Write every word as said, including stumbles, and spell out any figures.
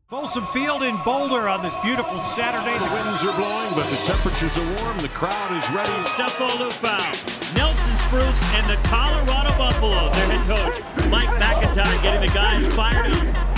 Folsom Field in Boulder on this beautiful Saturday. The winds are blowing, but the temperatures are warm. The crowd is ready. Cephalou foul. Nelson Spruce and the Colorado Buffalo, their head coach, Mike McIntyre, getting the guys fired up.